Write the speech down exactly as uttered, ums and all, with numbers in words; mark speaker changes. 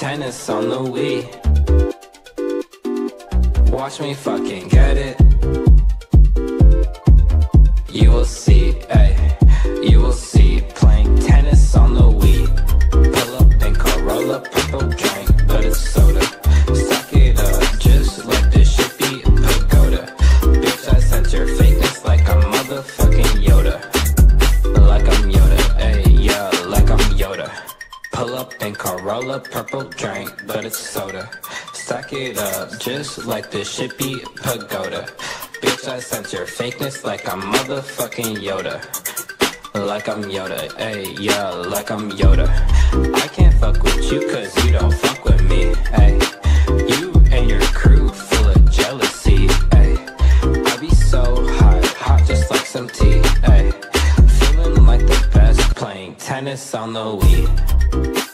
Speaker 1: tennis on the Wii. Watch me fucking get it. You will see, ayy, you will see. Playing tennis on the Wii. Pull up and Corolla, purple drink, but it's soda. Suck it up, just like this shit be a pagoda. Bitch, I sense your fakeness like I'm motherfucking Yoda. Like I'm Yoda, ayy, yeah, like I'm Yoda. Pull up in Corolla, purple drink, but it's soda. Stack it up, just like this shit be pagoda. Bitch, I sense your fakeness like I'm motherfucking Yoda. Like I'm Yoda, ayy, yeah, like I'm Yoda. I can't fuck with you cause you don't fuck with me, ayy. You and your crew full of jealousy, ayy. I be so hot, hot just like some tea, ayy. Feeling like the best, playing tennis on the Wii.